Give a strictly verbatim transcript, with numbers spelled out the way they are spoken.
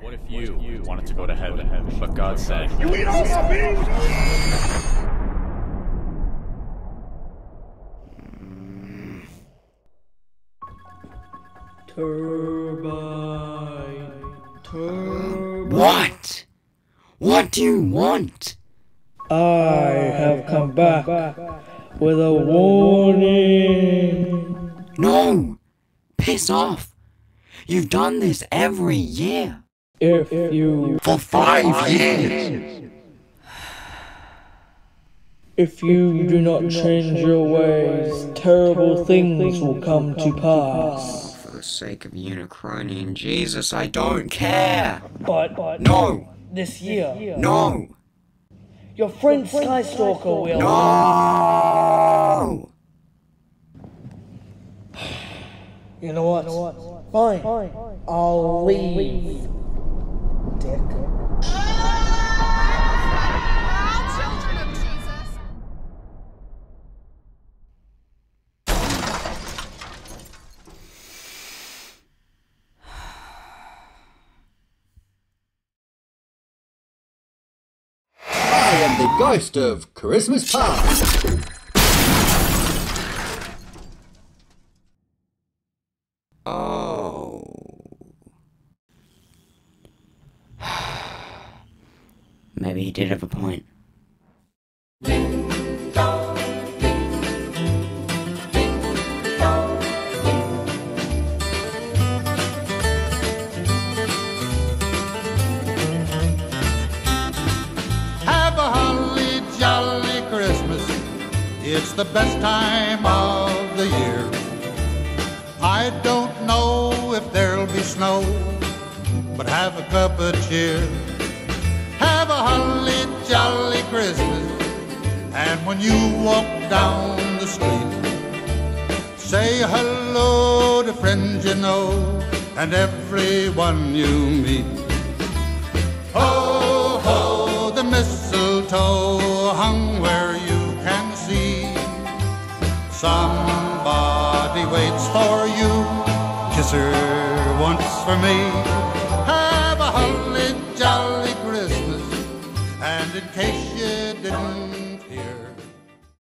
What if you, you wanted to go to heaven, but God said, "You eat all my beans?" Turbine. Turbine. What? What do you want? I have come back with a warning. No! Piss off! You've done this every year. If you... For five years! If you do not change your ways, terrible things will come to pass. For the sake of Unicronian Jesus, I don't care! But, but... No! This year... No! Your friend Skystalker will... No! You know what? Fine. I'll leave. Dick. Children of Jesus. I am the ghost of Christmas past. Oh. Maybe he did have a point. Have a holly jolly Christmas. It's the best time of the year. I don't know if there'll be snow, but have a cup of cheer. Have a holly jolly Christmas, and when you walk down the street, say hello to friends you know and everyone you meet. Ho, ho, the mistletoe hung where you can see. Somebody waits for you, kiss her once for me. Have a holly jolly Christmas, and in case you didn't hear,